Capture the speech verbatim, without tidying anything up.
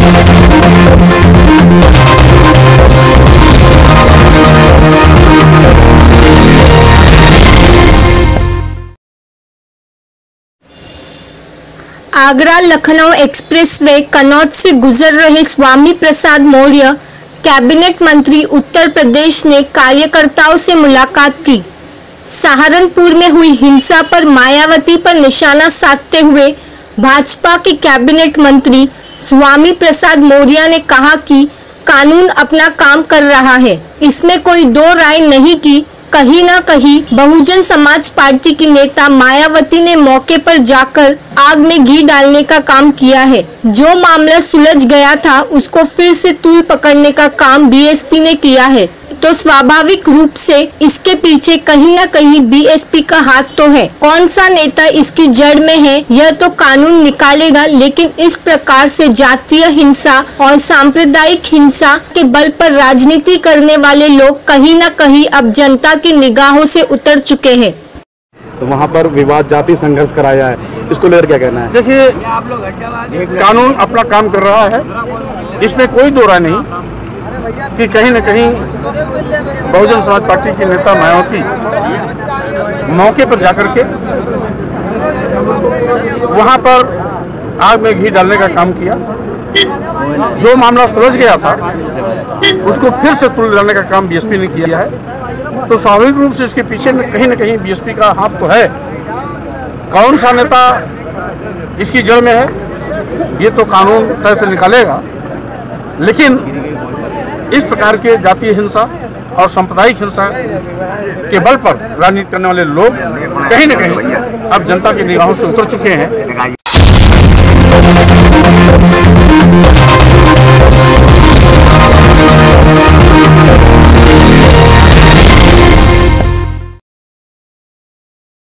Agra Lucknow expressway Kannauj से गुजर रहे स्वामी प्रसाद मौर्य कैबिनेट मंत्री उत्तर प्रदेश ने कार्यकर्ताओं से मुलाकात की। सहारनपुर में हुई हिंसा पर मायावती पर निशाना साधते हुए भाजपा के कैबिनेट मंत्री स्वामी प्रसाद मौर्य ने कहा कि कानून अपना काम कर रहा है, इसमें कोई दो राय नहीं कि कहीं ना कहीं बहुजन समाज पार्टी की नेता मायावती ने मौके पर जाकर आग में घी डालने का काम किया है। जो मामला सुलझ गया था उसको फिर से तूल पकड़ने का काम बीएसपी ने किया है, तो स्वाभाविक रूप से इसके पीछे कहीं ना कहीं बीएसपी का हाथ तो है। कौन सा नेता इसकी जड़ में है यह तो कानून निकालेगा, लेकिन इस प्रकार से जातीय हिंसा और सांप्रदायिक हिंसा के बल पर राजनीति करने वाले लोग कहीं ना कहीं अब जनता की निगाहों से उतर चुके हैं। तो वहाँ पर विवाद जाति संघर्ष कराया है, इसको लेकर क्या कहना है? देखिए, कानून अपना काम कर रहा है, इसमें कोई दो राय नहीं कि कहीं न कहीं बहुजन समाज पार्टी के नेता मायावती मौके पर जाकर के वहां पर आग में घी डालने का काम किया। जो मामला सुलझ गया था उसको फिर से तुल डालने का काम बीएसपी ने किया है, तो स्वाभाविक रूप से इसके पीछे में कहीं न कहीं बीएसपी का हाथ तो है। कौन सा नेता इसकी जड़ में है ये तो कानून तय से निकालेगा, लेकिन इस प्रकार के जातीय हिंसा और सांप्रदायिक हिंसा के बल पर राजनीति करने वाले लोग कहीं न कहीं अब जनता की निगाहों से उतर चुके हैं।